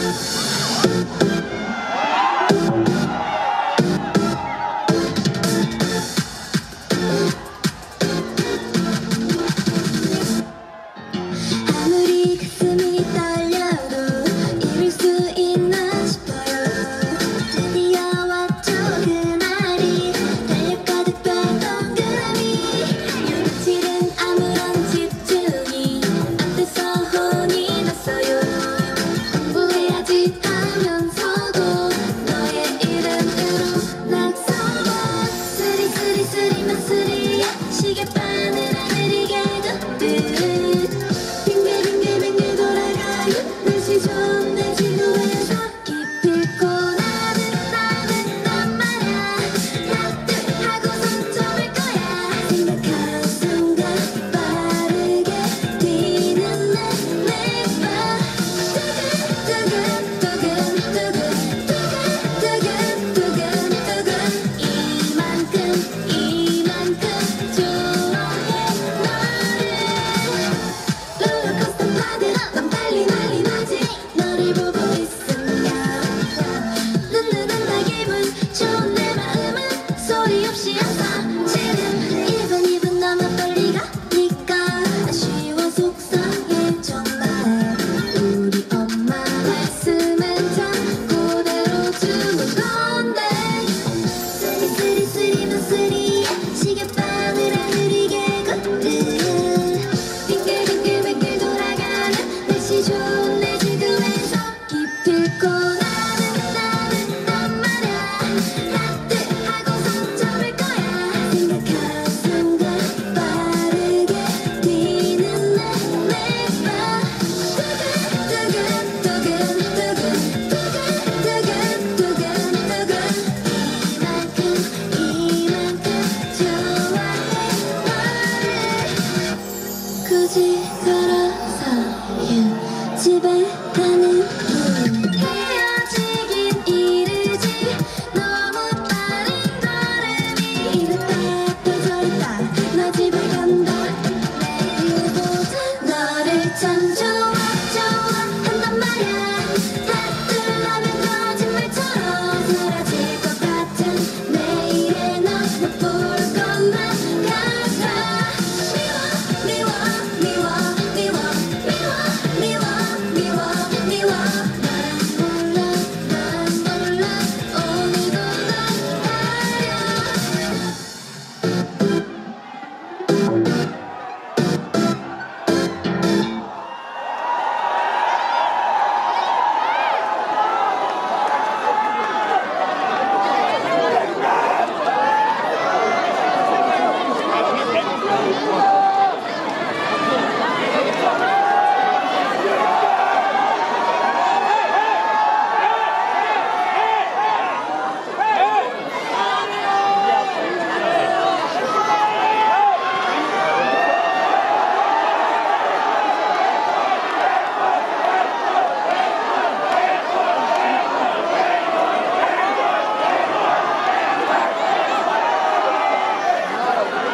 아무리 가슴이 떨려도 이룰 수 있나 싶어요. 드디어 왔죠 그날이 달력 가득 된 동그라미. 며칠은 아무런 집중이 안 돼서 혼이 났어요. 공부해야지 하면서도 너의 이름으로 낙서와 쓰리쓰리쓰리만 쓰리 시계바늘 하늘이게 걷듯 빙글빙글빙글 돌아가요. 날씨 좋은 내 지구에서 기필코 나는 말야. 하트 하고선 점을 거야. 생각한 순간 빠르게 뛰는 내 맘. 두근두근 이만큼 좋아해 너를. 롤러코스터 타듯 넌 빨리 난리 나지. 너를 보고 있으면 눈누는 나 기분 좋은 내 마음은 소리 없이 아파. 지금 1분 너무 빨리 가니까 아쉬워 속상해 정말. 우리 엄마 말씀은 참 그대로 주는 건데 쓰리쓰리쓰리만 쓰리 시계바늘 하늘이게 걷듯 빙글빙글빙글 돌아가는 날씨 좋은 내 지구에서 기필코 나는 말야. 하트 하고선 점을 거야. 생각한 순간 빠르게 뛰는 내 맘. 이만큼 좋아해 너를. 굳이 걸어서 집에 가는 길